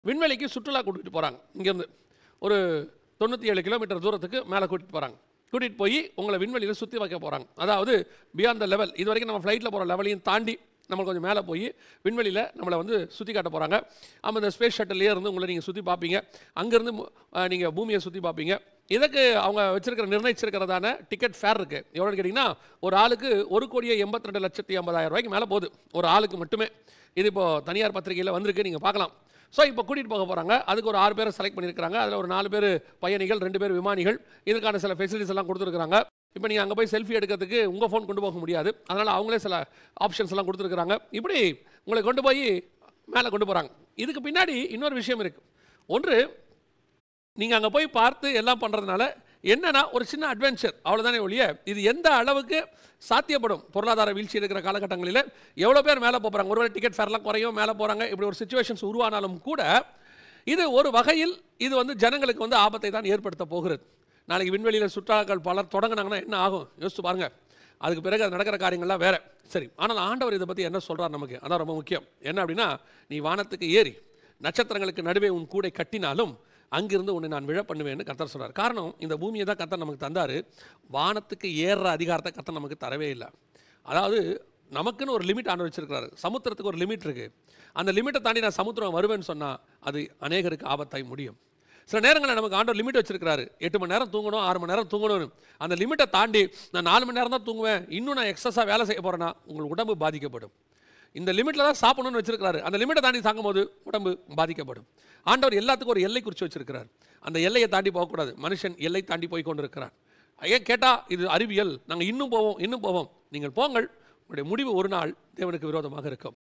விண்வெளிக்கு சுற்றுலா கூட்டிகிட்டு போகிறாங்க. இங்கேருந்து ஒரு 97 கிலோமீட்டர் தூரத்துக்கு மேலே கூட்டிகிட்டு போகிறாங்க. கூட்டிகிட்டு போய் உங்களை விண்வெளியில் சுற்றி வைக்க போகிறாங்க. அதாவது பியாண்ட் த லெவல், இது வரைக்கும் நம்ம ஃப்ளைட்டில் போகிற லெவலையும் தாண்டி நம்ம கொஞ்சம் மேலே போய் விண்வெளியில் நம்மளை வந்து சுற்றி காட்ட போகிறாங்க. நம்ம இந்த ஸ்பேஸ் ஷட்டிலே இருந்து உங்களை நீங்கள் சுற்றி பார்ப்பீங்க. அங்கேருந்து நீங்கள் பூமியை சுற்றி பார்ப்பீங்க. இதுக்கு அவங்க நிர்ணயிச்சிருக்கிறதான டிக்கெட் ஃபேர் இருக்குது. எவ்வளோன்னு கேட்டிங்கன்னா, ஒரு ஆளுக்கு 1,82,50,000 மேலே போகுது, ஒரு ஆளுக்கு மட்டுமே. இது இப்போது தனியார் பத்திரிகையில் வந்திருக்கு, நீங்கள் பார்க்கலாம். ஸோ இப்போ கூட்டிகிட்டு போக போகிறாங்க. அதுக்கு ஒரு 6 பேரை செலக்ட் பண்ணியிருக்காங்க. அதில் ஒரு 4 பேர் பயணிகள், 2 பேர் விமானிகள். இதுக்கான சில ஃபெசிலிட்டிஸ் எல்லாம் கொடுத்துருக்காங்க. இப்போ நீங்கள் அங்கே போய் செல்ஃபி எடுக்கிறதுக்கு உங்கள் ஃபோன் கொண்டு போக முடியாது. அதனால் அவங்களே சில ஆப்ஷன்ஸ் எல்லாம் கொடுத்துருக்குறாங்க. இப்படி உங்களை கொண்டு போய் மேலே கொண்டு போகிறாங்க. இதுக்கு பின்னாடி இன்னொரு விஷயம் இருக்குது. ஒன்று, நீங்கள் அங்கே போய் பார்த்து எல்லாம் பண்ணுறதுனால என்னென்னா ஒரு சின்ன அட்வென்ச்சர், அவ்வளோதானே ஒழிய இது எந்த அளவுக்கு சாத்தியப்படும் பொருளாதார வீழ்ச்சி இருக்கிற காலகட்டங்களில் எவ்வளோ பேர் மேலே போகிறாங்க. ஒருவேளை டிக்கெட் ஃபேர்லாம் குறையும், மேலே போகிறாங்க. இப்படி ஒரு சிச்சுவேஷன்ஸ் உருவானாலும் கூட இது ஒரு வகையில் இது வந்து ஜனங்களுக்கு வந்து ஆபத்தை தான் ஏற்படுத்த போகிறது. நாளைக்கு விண்வெளியில் சுற்றுலாக்கள் பலர் தொடங்கினாங்கன்னா என்ன ஆகும் யோசிச்சு பாருங்கள். அதுக்கு பிறகு அது நடக்கிற காரியங்கள்லாம் வேறு. சரி, ஆனால் ஆண்டவர் இதை பற்றி என்ன சொல்கிறார் நமக்கு, அதான் ரொம்ப முக்கியம். என்ன அப்படின்னா, நீ வானத்துக்கு ஏறி நட்சத்திரங்களுக்கு நடுவே உன் கூடை கட்டினாலும் அங்கிருந்து உன்னை நான் விழ பண்ணுவேன்னு கர்த்தர் சொல்கிறார். காரணம், இந்த பூமியை தான் கர்த்தர் நமக்கு தந்தார். வானத்துக்கு ஏறுற அதிகாரத்தை கர்த்தர் நமக்கு தரவே இல்லை. அதாவது நமக்குன்னு ஒரு லிமிட் ஆண்டு வச்சிருக்கிறாரு. சமுத்திரத்துக்கு ஒரு லிமிட் இருக்குது. அந்த லிமிட்டை தாண்டி நான் சமுத்திரம் வருவேன்னு சொன்னால் அது அநேகருக்கு ஆபத்தாய் முடியும். சில நேரங்களில் நமக்கு ஆண்டவர் லிமிட் வச்சிருக்கிறாரு. 8 மணி நேரம் தூங்கணும், 6 மணி நேரம் தூங்கணும்னு. அந்த லிமிட்டை தாண்டி நான் 4 மணி நேரம் தான் தூங்குவேன், இன்னும் நான் எக்ஸஸாக வேலை செய்ய போகிறேன்னா உங்கள் உடம்பு பாதிக்கப்படும். இந்த லிமிட்டில் தான் சாப்பிடணும்னு வச்சிருக்கிறாரு. அந்த லிமிட்டை தாண்டி தாங்கும் போது உடம்பு பாதிக்கப்படும். ஆண்டவர் எல்லாத்துக்கும் ஒரு எல்லை குறித்து வச்சிருக்கிறார். அந்த எல்லையை தாண்டி போகக்கூடாது. மனுஷன் எல்லை தாண்டி போய் கொண்டு இருக்கிறார். ஏன் கேட்டால் இது அறிவியல், நாங்கள் இன்னும் போவோம். நீங்கள் போங்கள், உங்களுடைய முடிவு ஒரு நாள் தேவனுக்கு விரோதமாக இருக்கும்.